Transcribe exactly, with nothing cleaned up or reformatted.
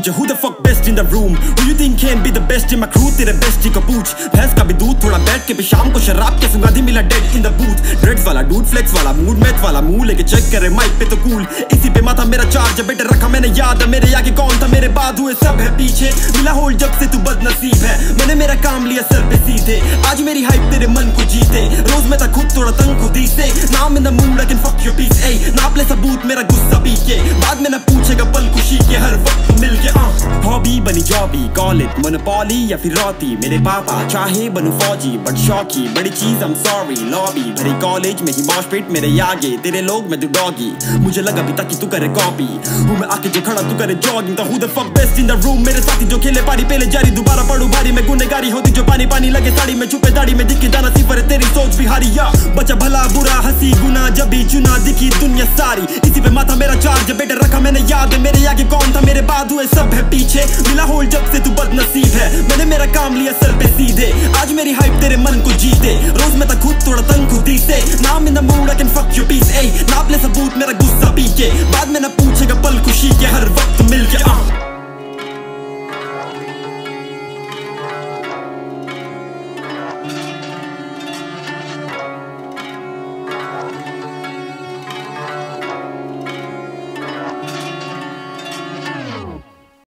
मुझे who the fuck best in the room, who you think can be the best in my crew, तेरे bestie को पूछ। भैंस का भी दूध थोड़ा बैठ के शाम को शराब के सुंगा दी मिला dead in the booth, dreads वाला dude flex वाला mood मैथ वाला मुंह लेके चेक करे माइक पे तो cool, इसी पे माथा मेरा चार्ज बेटे रखा मैंने याद है, मेरे आगे कौन था मेरे बाद हुए सब है पीछे, मिला होल जब से तू बदनसीब है, मैंने मेरा काम लिया सर पे सीधे, आज मेरी हाइप तेरे मन को जीते, रोज मैं था खुद थोड़ा तंग खुदी से, now I'm in the mood I can fuck your piece, ey नाप ले सबूत मेरा गुस्सा पी के, बाद में ना पूछेगा पल खुशी के हर वक्त मिल के, आ हॉबी बनी जॉबी, कॉल इट मोनोपोली या फिर रोती, मेरे पापा चाहे बनूं फौजी बट शौकी, बड़ी चीज I'm sorry लॉबी, भरी कॉलेज में ही मॉश पिट मेरे आगे, तेरे लोग मैं तू डॉगी, मुझे लगा भी ताकि तू करे कॉपी, हूँ मैं आके जो खड़ा तू करे जॉगिंग, तो who the fuck best in the room, मेरे साथी जो खेले पारी पहले जारी, दोबारा पढ़ू भारी में गुनेगारी होती जो पानी पानी लगे साड़ी में, छुपे दाढ़ी में दिखी दाना सिफर है तेरी सोच बिहारी, या बचा भला बुरा हंसी गुना जब भी चुना दिखी दुनिया सारी, इसी पे माथा मेरा चार्ज बेटे रखा मैंने याद है, मेरे आगे कौन था मेरे बाद हुए सब है पीछे, मिला होल जब से तू बदनसीब है, मैंने मेरा काम लिया सर पे सीधे, आज मेरी हाइप तेरे मन को जीते, रोज मैं था खुद थोड़ा तंग खुदी से, now I'm in the mood I can fuck your piece, ey नाप ले सबूत मेरा गुस्सा पी के, बाद में ना पूछेगा पल खुशी के हर वक्त